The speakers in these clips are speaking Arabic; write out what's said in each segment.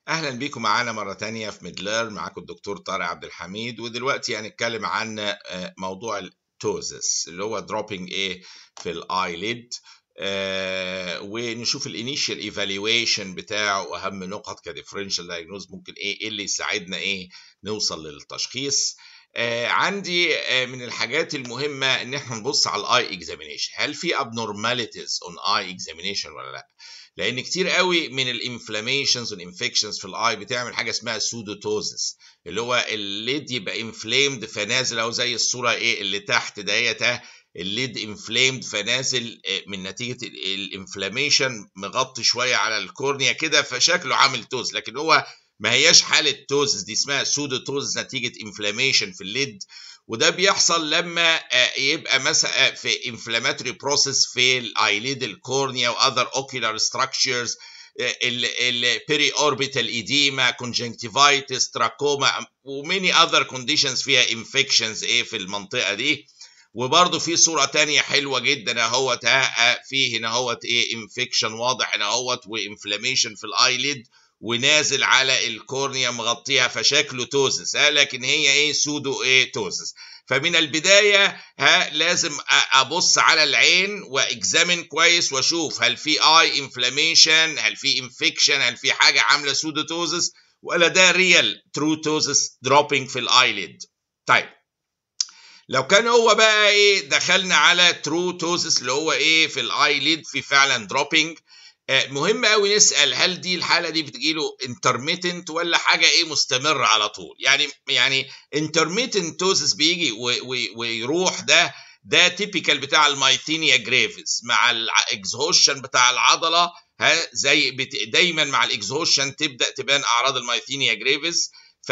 اهلا بيكم معانا مره تانية في ميدلر. معاكم الدكتور طارق عبد الحميد، ودلوقتي هنتكلم عن موضوع التوزس اللي هو دروبينج في الايليد، ونشوف الانيشال ايفالويشن بتاعه واهم نقط كديفرنشال دايجنوز ممكن ايه اللي يساعدنا نوصل للتشخيص. عندي من الحاجات المهمه ان احنا نبص على الاي اكزامينيشن، هل في abnormalities اون اي اكزامينيشن ولا لا؟ لان كتير قوي من الانفلاميشنز والانفكشنز في الاي بتعمل حاجه اسمها سودوتوزس، اللي هو الليد يبقى انفليمد فنازل، او زي الصوره اللي تحت ديت، الليد انفليمد فنازل من نتيجه الانفلاميشن، مغطي شويه على الكورنيا كده، فشكله عامل توز، لكن هو ما هياش حاله توزس، دي اسمها سودوتوزس نتيجه انفلاميشن في الليد. وده بيحصل لما يبقى مثلا في inflammatory process في الايليد، الكورنيا واذر اوكيولار ستراكشرز، البيري اوربيتال ايديما، كونجنكتيفايتس، تراكوما، وماني اذر كونديشنز فيها انفكشنز في المنطقه دي. وبرضه في صوره تانية حلوه جدا اهوت، في هنا اهوت انفكشن واضح هنا اهوت وانفلاميشن في الايليد ونازل على الكورنيا مغطيها، فشكله توزس، لكن هي سودو توزس. فمن البدايه لازم ابص على العين واكزامن كويس واشوف هل في اي انفلاميشن، هل في انفكشن، هل في حاجه عامله سودو توزس، ولا ده ريال ترو توزس دروبينج في الايليد. طيب لو كان هو بقى دخلنا على ترو توزس اللي هو في الايليد في فعلا دروبينج، مهم قوي نسال هل دي الحاله دي بتجيله انترميتنت ولا حاجه مستمره على طول. يعني انترميتنت توزس بيجي ويروح، ده تيبيكال بتاع المايثينيا جريفز مع الاكزهوشن بتاع العضله، زي دايما مع الاكزهوشن تبدا تبان اعراض المايثينيا جريفز.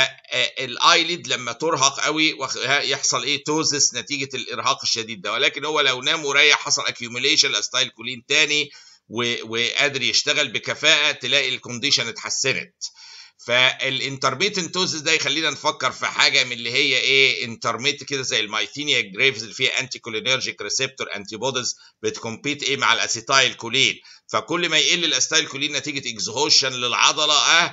فالايليد لما ترهق قوي يحصل توزس نتيجه الارهاق الشديد ده، ولكن هو لو نام وريح حصل اكيوميليشن لاستايل كولين تاني وقادر يشتغل بكفاءه، تلاقي الكونديشن اتحسنت. فالانترميتنت توزس ده يخلينا نفكر في حاجه من اللي هي انترميت كده، زي المايثينيا جريفز اللي فيها انتي كولينرجيك ريسبتور انتي بوديز بتكمبيت مع الاسيتايل كولين، فكل ما يقل الاسيتايل كولين نتيجه اكزهوشن للعضله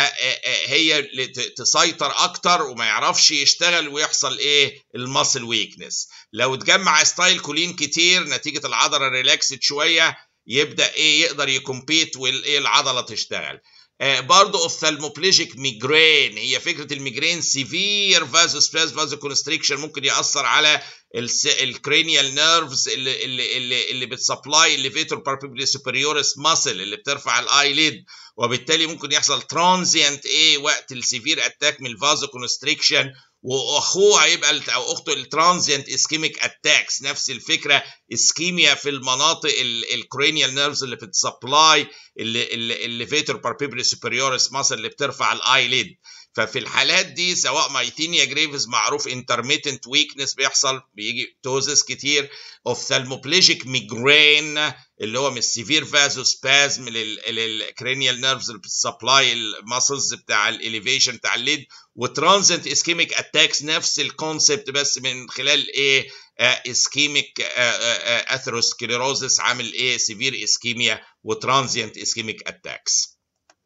هي اللي تسيطر اكتر وما يعرفش يشتغل ويحصل الماسل ويكنس. لو اتجمع ستايل كولين كتير نتيجه العضله ريلاكسد شويه، يبدا يقدر يكمبيت والعضله تشتغل. برضه اوفثالموبليجيك ميجرين، هي فكره الميجرين سيفير فازوسباز فازو كونستريكشن، ممكن ياثر على الكرينيال نيرفز اللي بتسبلاي الليفيتور باربيبلي سوبريورس ماسل اللي بترفع الايليد، وبالتالي ممكن يحصل ترانزيانت وقت السيفير اتاك من الفازو كونستريكشن، واخوه هيبقى او اخته الترانزيانت اسكيميك اتاكس، نفس الفكره، اسكيميا في المناطق الكرينيال نيرفز اللي بتسبلاي الليفيتور باربيبلي سوبريورس ماسل اللي بترفع الايليد. ففي الحالات دي سواء مايثينيا جريفز معروف انترميتنت ويكنس بيحصل، بيجي توزس كتير، اوفثالموبليجيك ميجرين اللي هو من السيفير فازو سبازم للكرينيال نيرفز اللي بتسبلاي الماسلز بتاع الاليفيشن بتاع الليد، وترانزنت اسكيميك اتاكس نفس الكونسبت بس من خلال اسكيميك اثيروسكليروزس عامل سيفير اسكيميا وترانزيانت اسكيميك اتاكس.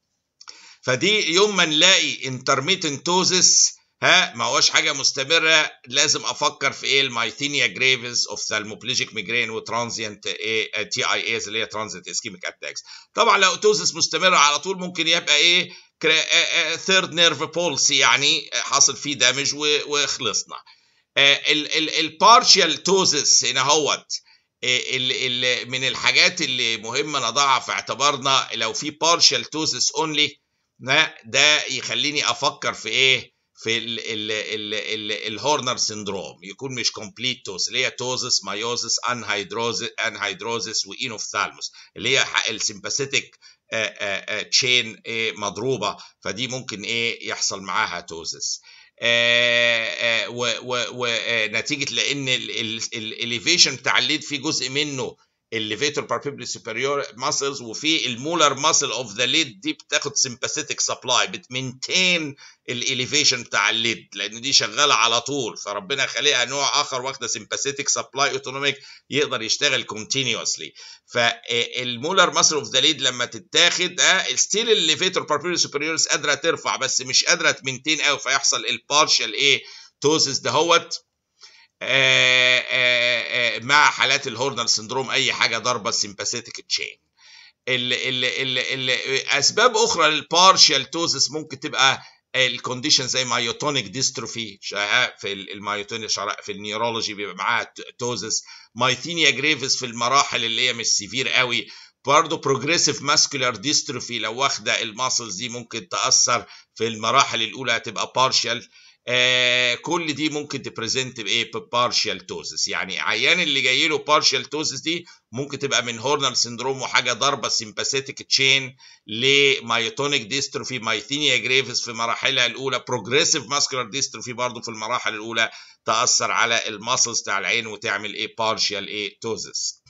فدي يوم ما نلاقي انترميتنت توزس ما هوش حاجه مستمره، لازم افكر في المايثينيا جريفز اوفثالموبليجيك ميجرين وترانزيانت تي اي ايز اللي هي ترانزيانت اسكيميك اتاكس. طبعا لو توزس مستمره على طول ممكن يبقى ثيرد نيرف بولسي، يعني حاصل فيه دامج وخلصنا. البارشال توزس هنا هوت من الحاجات اللي مهمه نضعها في اعتبارنا. لو في بارشال توزس اونلي، ده يخليني افكر في في الهورنر سيندروم، يكون مش كومبليت توز، اللي هي توزس مايوزس انهيدروزس وانوفثالموس، اللي هي السمباثيتك تشين مضروبه، فدي ممكن يحصل معاها توزس. ونتيجه لان الاليفيشن بتاع الليد في جزء منه الليفيتور بالبيبري سوبريور ماسلز، وفي المولر ماسل اوف ذا ليد دي بتاخد سمباثيتك سبلاي، بتمنتين الاليفيشن بتاع الليد لان دي شغاله على طول، فربنا خلقها نوع اخر واخده سمباثيتك سبلاي اوتونوميك يقدر يشتغل كونتينيوسلي. فالمولر ماسل اوف ذا ليد لما تتاخد ستيل الليفيتور بالبيبري سوبريورز قادره ترفع بس مش قادره تمنتين قوي، فيحصل البارشال توزس دهوت مع حالات الهورنر سندروم، اي حاجه ضربه السمباثيتك تشين. اسباب اخرى للبارشال توزس ممكن تبقى الكونديشن زي مايوتونيك ديستروفي، في المايوتونيك في النيورولوجي بيبقى معاها توزس، مايثينيا جريفز في المراحل اللي هي مش سيفير قوي، برضه بروجريسيف ماسكولار ديستروفي لو واخده الماسلز دي ممكن تاثر في المراحل الاولى هتبقى بارشال. كل دي ممكن تبريزنت ببارشال توزس. يعني عيان اللي جاي له بارشال توزس دي ممكن تبقى من هورنر سندروم وحاجه ضربه سمباثيتك تشين لمايوتونيك ديستروفي، مايثينيا جريفز في مراحلها الاولى، بروجريسيف ماسكولار ديستروفي برضه في المراحل الاولى تاثر على الماسلز بتاع العين وتعمل بارشال توزس.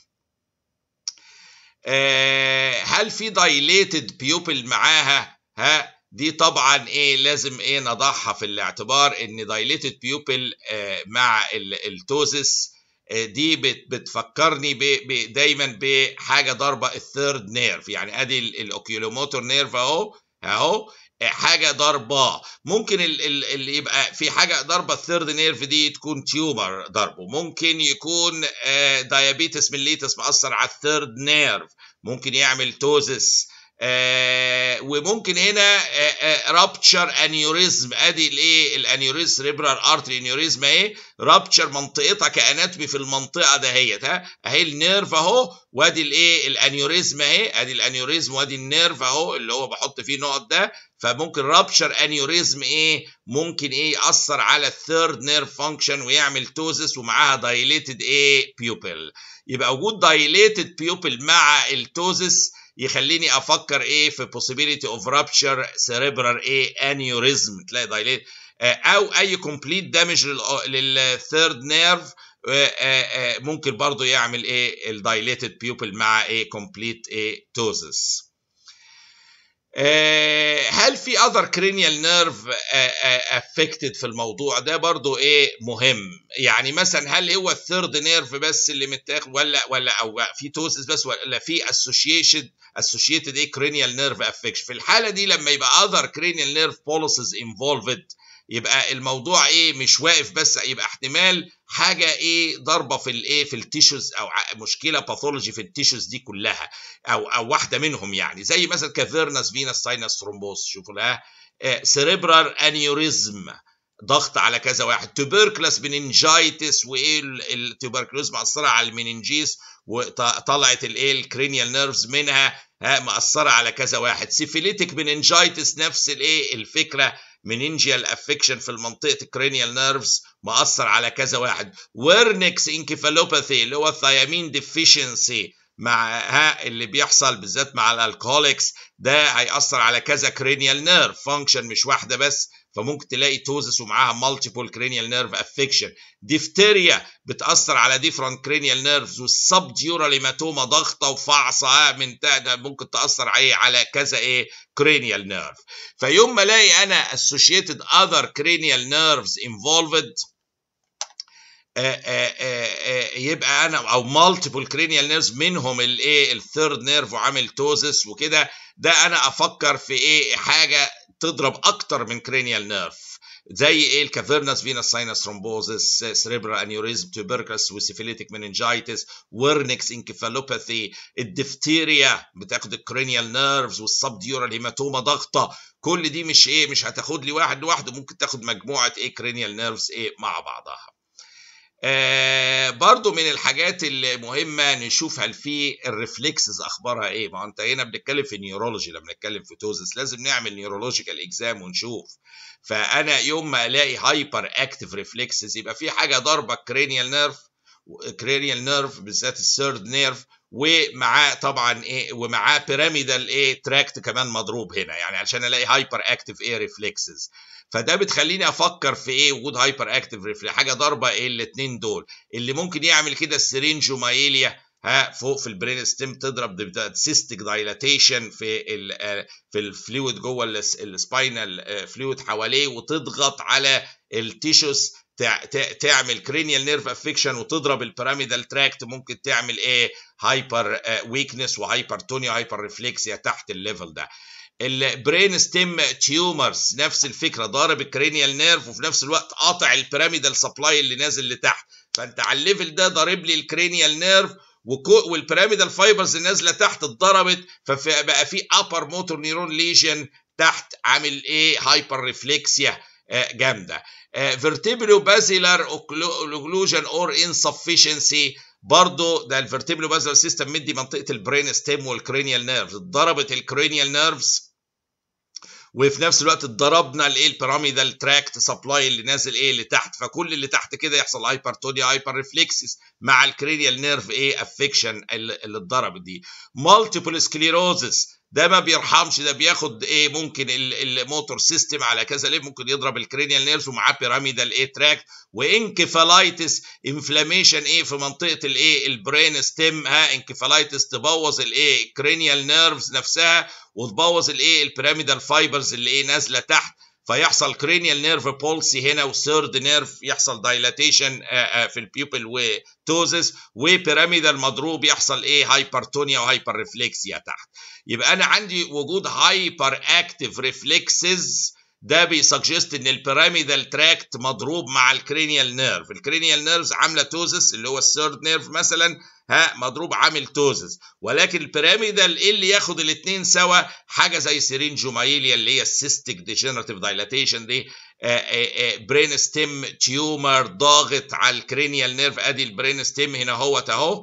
هل في دايليتد بيوبل معاها؟ دي طبعا لازم نضعها في الاعتبار ان دايليتد بيوبل مع التوزس دي بتفكرني دايما بحاجه ضربه الثيرد نيرف. يعني ادي الاوكيولوموتور نيرف اهو حاجه ضربه، ممكن اللي يبقى في حاجه ضربه الثيرد نيرف دي تكون تيومر ضربه، ممكن يكون دايابيتس ميليتس مأثر على الثيرد نيرف ممكن يعمل توزس، وممكن هنا رابتشر انيوريزم. ادي الانيوريزم سيريبرال ارتري انيوريزم رابتشر منطقتها كاناتومي في المنطقه دهيت اهي النيرف اهو، وادي الانيوريزم ادي الانيوريزم وادي النيرف اهو اللي هو بحط فيه نقط ده. فممكن رابتشر انيوريزم ممكن ياثر على الثيرد نيرف فانكشن ويعمل توزس ومعاها دايليتد بيوبل. يبقى وجود دايليتد بيوبل مع التوزس يخليني افكر في possibility of rupture cerebral aneurysm، تلاقي دايليت او اي complete damage للثيرد نيرف ممكن برضو يعمل الدايليتد بيوبل مع complete توزس. هل في other cranial nerve affected في الموضوع ده؟ برضو مهم. يعني مثلا هل هو الثيرد نيرف بس اللي متاخد ولا او في توزس بس، ولا في associated cranial nerve affection؟ في الحالة دي لما يبقى other cranial nerve policies involved يبقى الموضوع مش واقف بس، يبقى احتمال حاجه ضربه في في التيشوز او مشكله باثولوجي في التيشوز دي كلها او واحده منهم. يعني زي مثلا كافيرنس فينس ساينس ثرومبوس، شوفوا لها سيريبرال انيوريزم ضغط على كذا واحد، توبركلس مننجايتس، التوبركلوز مأثره على المننجيس وطلعت الكرينيال نيرفز منها مأثره على كذا واحد، سيفيليتك مننجايتس نفس الفكره، مننجيال افكشن في المنطقه الكرينيال نيرفز مأثر على كذا واحد، ويرنكس انكيفالوباثي اللي هو الثيامين ديفيشنسي مع اللي بيحصل بالذات مع الالكهوليكس ده هيأثر على كذا كرينيال نيرف فانكشن مش واحده بس، فممكن تلاقي توزس ومعاها مالتيبل كرينيال نيرف افكشن. ديفتيريا بتأثر على ديفرنت كرينيال نيرفز، والسب ديورال هيماتوما ضغطه وفعصه من ده ممكن تأثر على كذا كرينيال نيرف. فيوم ما الاقي انا associated other cranial nerves involved يبقى انا او multiple cranial nerves منهم الثيرد نيرف وعامل توزس وكده، ده انا افكر في حاجه تضرب اكتر من cranial nerve زي الكافيرنس فينس ساينس ثرومبوزس، سيريبرال انيوريزم، توبركلس وسيفيليتك مننجايتس، ويرنكس انكيفالوباثي، الدفتيريا بتاخد الكرينيال نيرفز، والسب ديورال هيماتوما ضغطه. كل دي مش هتاخد لي واحد لوحده، ممكن تاخد مجموعه كرينيال نيرفز مع بعضها. برضو من الحاجات المهمه نشوف هل في الريفلكسز اخبارها ما انت هنا بنتكلم في نيورولوجي، لما بنتكلم في توزس لازم نعمل نيورولوجيكال اكزام ونشوف. فانا يوم ما الاقي هايبر اكتيف ريفلكسز يبقى في حاجه ضاربه كرينيال نيرف بالذات الثيرد نيرف، ومعاه طبعا ومعاه بيراميدال تراكت كمان مضروب هنا، يعني عشان الاقي هايبر اكتيف ريفلكسز. فده بتخليني افكر في وجود هايبر اكتيف ريفلكس، حاجه ضاربه الاثنين دول اللي ممكن يعمل كده السرينجومايليا فوق في البرين ستيم تضرب سيستيك دايلاتيشن في الفلويد جوه السباينال فلويد حواليه، وتضغط على التيشوس تعمل كرينيال نيرف افكشن، وتضرب البيراميدال تراكت، ممكن تعمل هايبر ويكنس وهايبرتونيا وهايبر ريفلكسيا تحت الليفل ده. البرين ستيم تيومرز نفس الفكره، ضارب الكرينيال نيرف وفي نفس الوقت قاطع البيراميدال سبلاي اللي نازل لتحت، فانت على الليفل ده ضارب لي الكرينيال نيرف والبيراميدال فايبرز النازله تحت اتضربت، فبقى في ابر موتور نيرون ليجن تحت عامل هايبر ريفلكسيا جامده. فيرتيبلو بازيلار اوكلوجن اور انسفشنسي، برضه ده الفيرتيبلو بازيلار سيستم مدي منطقه البرين ستيم والكرينيال نيرفز، اتضربت الكرينيال نيرفز وفي نفس الوقت اتضربنا البيراميدال تراكت سبلاي اللي نازل لتحت، فكل اللي تحت كده يحصل هايبرتونيا هايبر ريفلكسز مع الكرينيال نيرف افكشن اللي اتضربت دي. مالتيبل سكليروزس ده ما بيرحمش، ده بياخد ممكن الموتور سيستم على كذا ليه، ممكن يضرب الكرينيال نيرفز ومعاه بيراميدال تراكت. وانكفالايتس انفلاميشن في منطقه البرين ستيم، انكفالايتس تبوظ الكرينيال نيرفز نفسها وتبوظ البيراميدال فايبرز اللي نازله تحت، فيحصل كرينيال نيرف بولسي هنا، وثيرد نيرف يحصل دايلاتيشن في البيوبل وتوزس، وبيراميدال مضروب يحصل هايبرتونيا وهايبر ريفلكسيا تحت. يبقى انا عندي وجود هايبر اكتيف ريفلكسز، ده بيسجست ان البيراميدال تراكت مضروب مع الكرينيال نيرف، الكرينيال نيرفز عامله توزس اللي هو الثيرد نيرف مثلا مضروب عامل توزس، ولكن البيراميدال اللي ياخد الاثنين سوا حاجه زي سيرينجومايليا اللي هي السيستيك ديجنراتيف دايلاتيشن دي، برين ستيم تيومر ضاغط على الكرينيال نيرف، ادي البرين ستيم هنا اهو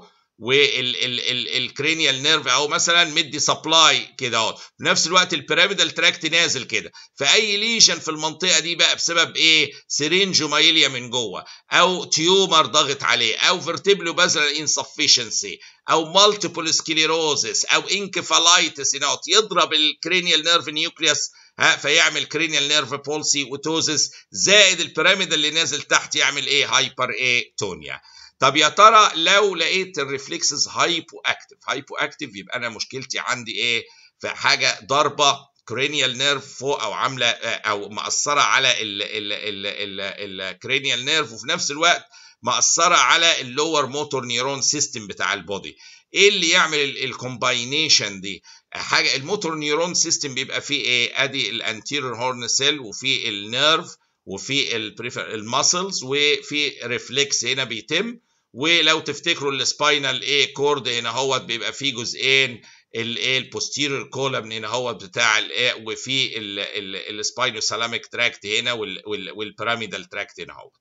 والكرينيال نيرف اهو مثلا مدي سبلاي كده اهو، في نفس الوقت البيراميدال تراكت نازل كده، فاي ليجن في المنطقه دي بقى بسبب سيرينجومايليا من جوه، او تيومر ضاغط عليه، او فيرتيبلو بازلر انسفشنسي، او مالتيبل سكليروزس، او انكفالايتس يضرب الكرينيال نيرف نيوكليوس فيعمل كرينيال نيرف بولسي وتوزس، زائد البيراميدال اللي نازل تحت يعمل هايبر تونيا. طب يا ترى لو لقيت الريفلكسز هايبو اكتيف يبقى انا مشكلتي عندي في حاجه ضربه كرينيال نيرف فوق، او عامله او مأثره على الكرينيال نيرف، وفي نفس الوقت مأثره على اللور موتور نيرون سيستم بتاع البودي. ايه اللي يعمل الكومباينيشن دي؟ حاجه الموتور نيرون سيستم بيبقى فيه ادي الانتيريور هورن سيل، وفي النيرف، وفي الماسلز، وفي ريفلكس هنا بيتم. ولو تفتكروا السباينال كورد هنا هو بيبقى فيه جزئين، البوستيريور كولم هنا هو بتاع وفي السباينوسالاميك تراكت هنا والبيراميدال تراكت هنا هو.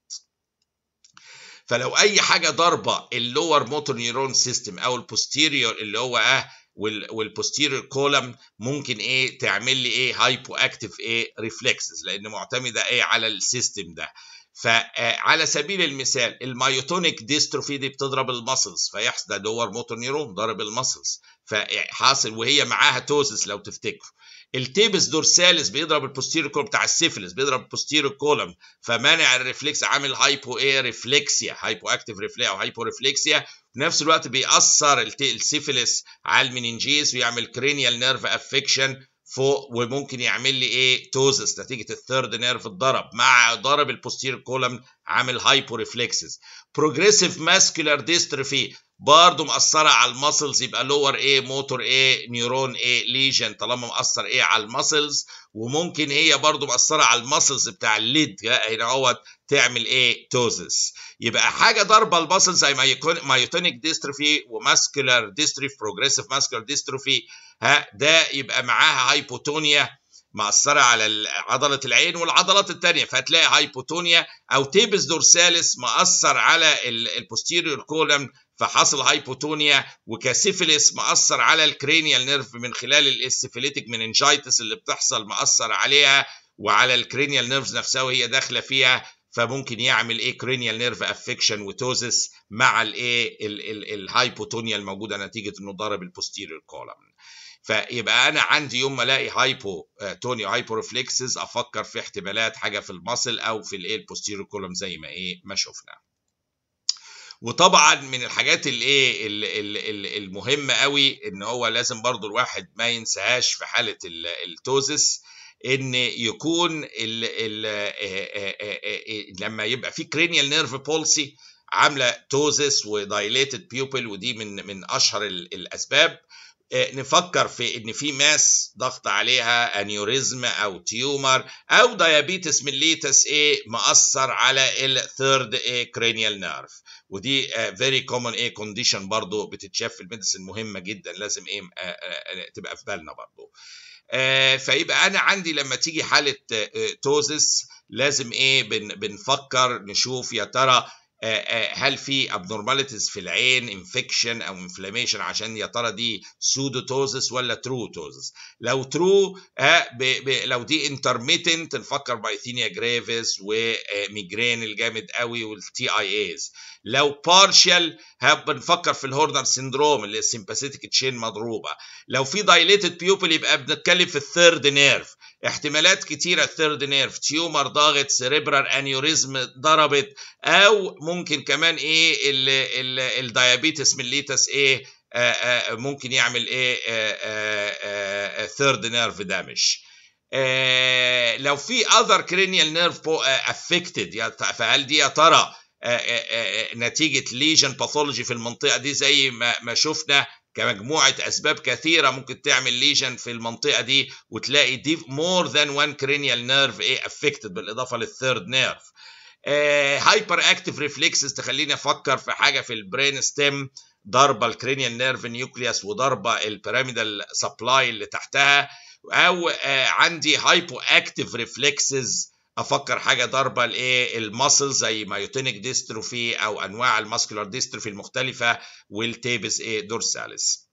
فلو اي حاجه ضربه اللور موتور نيورون سيستم او البوستيريور اللي هو والبوستيريور كولم، ممكن تعمل لي هايبو اكتيف ريفلكسز، لان معتمده على السيستم ده. فعلى سبيل المثال المايوتونيك ديستروفي دي بتضرب المسلز، فيحصل ده لور موتور نيرون ضرب المسلز فحاصل وهي معاها توزس لو تفتكروا. التيبس دورساليس بيضرب البوستيريور كولم بتاع السيفلس، بيضرب البوستيريور كولم فمانع الريفلكس، عامل هايبو ريفلكسيا، هايبو اكتيف ريفلكس او هايبو ريفلكسيا. في نفس الوقت بيأثر السيفلس على المننجيز ويعمل كرينيال نيرف افكشن فوق، وممكن يعمل لي توزس نتيجه الثيرد نيرف اتضرب مع ضرب البوستيريور كولم، عامل هايبو ريفلكسز. بروجريسيف ماسكولار ديستروفي برضه مأثره على المسلز، يبقى لور موتور نيورون ليجن طالما مأثر على المسلز، وممكن هي برضه مأثره على المسلز بتاع الليد هنا اهوت تعمل توزس. يبقى حاجه ضربه المسلز زي مايوتونيك ديستروفي وماسكولار ديستروفي، بروجريسيف ماسكولار ديستروفي، ده يبقى معاها هايبوتونيا مأثرة على عضلة العين والعضلات التانية، فهتلاقي هايبوتونيا. أو تيبس دورساليس مأثر على البوستيريور كولم فحصل هايبوتونيا. وكاسيفيلس مأثر على الكرينيال نيرف من خلال السيفيليتيك مننجايتس اللي بتحصل مأثر عليها وعلى الكرينيال نيرفز نفسها وهي داخلة فيها، فممكن يعمل كرينيال نيرف افكشن وتوزس مع الهايبوتونيا الموجودة نتيجة انه ضرب البوستيريور كولم. فيبقى انا عندي يوم ما الاقي هايبوتونيا وهايبو ريفلكسز افكر في احتمالات حاجه في المصل او في البوستيريور كولوم زي ما ما شفنا. وطبعا من الحاجات الايه المهمه قوي ان هو لازم برضو الواحد ما ينساهاش في حاله التوزس، ان يكون لما يبقى في cranial nerve palsy عامله توزس ودايليتد بيوبل، ودي من اشهر الاسباب، نفكر في ان في ماس ضغط عليها انيوريزم او تيومر او دايابيتس ميليتس مأثر على الثيرد cranial nerve، ودي فيري كومن كونديشن برضو بتتشاف في الميديسن، مهمه جدا لازم تبقى في بالنا برضو. فيبقى انا عندي لما تيجي حاله توزس لازم بنفكر نشوف يا ترى هل في abnormalities في العين، انفكشن او انفلاميشن، عشان يا ترى دي سودوتوزس ولا تروتوزس. لو ترو لو دي انترميتنت نفكر بايثينيا جريفيس وميجرين الجامد قوي والتي اي ايز. لو بارشال بنفكر في الهورنر سيندروم اللي السيمباثيتيك تشين مضروبه. لو في دايليتد بيوبل يبقى بنتكلم في الثيرد نيرف، احتمالات كتيره الثيرد نيرف، تيومر ضاغط، سيريبرال انيوريزم ضربت، او ممكن كمان الدايابيتس ميليتس ممكن يعمل ثيرد نيرف دامج. لو في other cranial nerve affected، فهل دي يا ترى نتيجة ليجن باثولوجي في المنطقة دي زي ما شفنا كمجموعة أسباب كثيرة ممكن تعمل ليجن في المنطقة دي، وتلاقي دي more than one cranial nerve affected بالإضافة للثيرد نيرف. هايبر اكتيف ريفلكسز تخليني افكر في حاجه في البرين ستيم، ضربه الكرينيال نيرف نيوكليوس وضربه البيراميدال سبلاي اللي تحتها، او عندي هايبو اكتيف ريفلكسز افكر حاجه ضربه الماسل زي مايوتينيك ديستروفي او انواع الماسكولار ديستروفي المختلفه والتيبس دورساليس.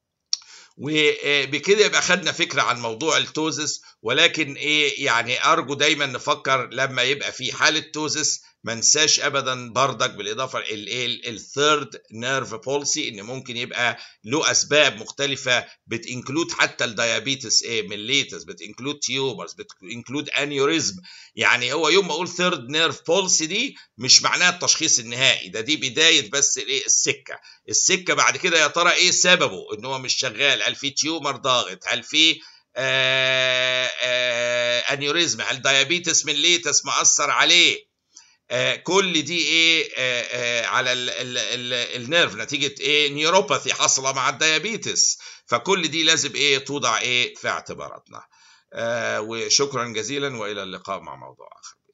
وبكده يبقى خدنا فكره عن موضوع التوزس، ولكن يعني ارجو دايما نفكر لما يبقى في حاله توزس ما ننساش ابدا بردك بالاضافه الثيرد نيرف بولسي ان ممكن يبقى له اسباب مختلفه، بتنكلود حتى الديابيتس ميليتس، بتنكلود تيومرز، بتنكلود انيوريزم. يعني هو يوم ما اقول ثيرد نيرف بولسي دي مش معناها التشخيص النهائي، دي بدايه بس السكه بعد كده يا ترى ايه سببه ان هو مش شغال، هل في تيومر ضاغط، هل في انيوريزم، هل ديابيتس ميليتس مأثر عليه. كل دي على النيرف نتيجه نيوروباثي حاصله مع الديابيتس، فكل دي لازم توضع في اعتباراتنا. وشكرا جزيلا والى اللقاء مع موضوع اخر.